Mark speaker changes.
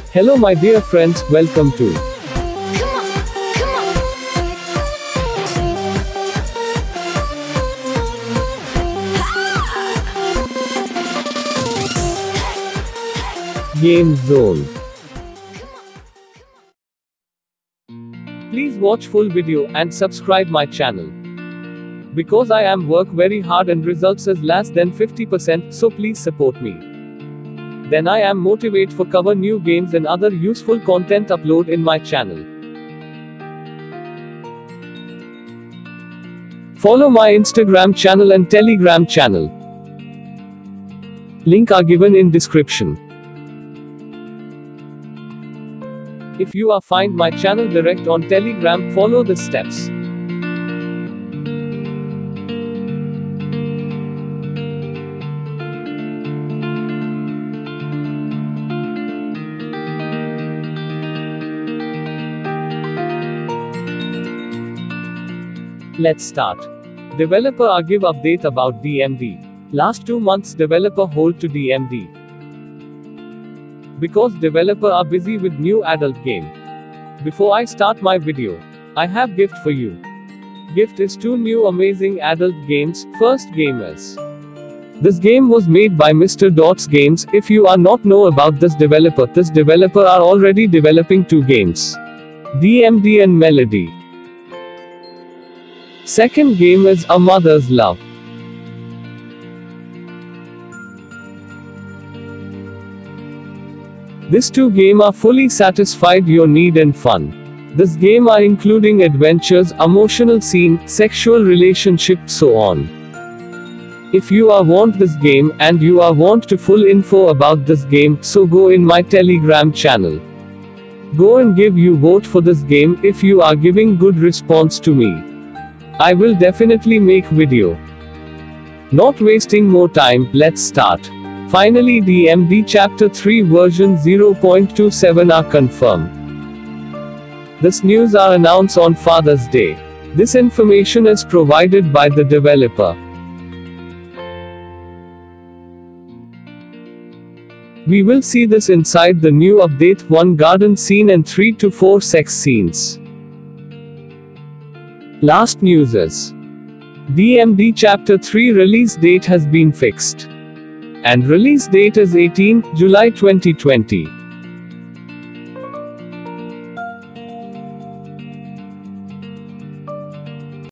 Speaker 1: Hello my dear friends, welcome to Game Zone. Please watch full video and subscribe my channel. Because I am work very hard and results is less than 50%, so please support me. Then I am motivate for cover new games and other useful content upload in my channel. Follow my Instagram channel and Telegram channel. Link are given in description. If you are find my channel direct on Telegram, follow the steps. Let's start. Developer are give update about DMD. Last 2 months developer hold to DMD. Because developer are busy with new adult game. Before I start my video, I have gift for you. Gift is 2 new amazing adult games. First game is. This game was made by Mr. Dots Games. If you are not know about this developer are already developing 2 games. DMD and Melody. Second game is A Mother's Love. These 2 games are fully satisfied your need and fun. This game are including adventures, emotional scene, sexual relationship, so on. If you are want this game and you are want to full info about this game, so go in my Telegram channel. Go and give you vote for this game. If you are giving good response to me, I will definitely make video. Not wasting more time, let's start. Finally DMD Chapter 3 version 0.27 are confirmed. This news are announced on Father's Day. This information is provided by the developer. We will see this inside the new update: 1 garden scene and 3 to 4 sex scenes. Last news is DMD Chapter 3 release date has been fixed. And release date is 18 July 2020.